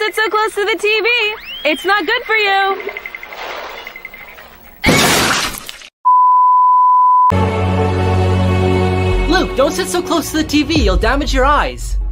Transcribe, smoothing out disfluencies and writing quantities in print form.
sit so close to the TV. It's not good for you. Luke, don't sit so close to the TV. You'll damage your eyes.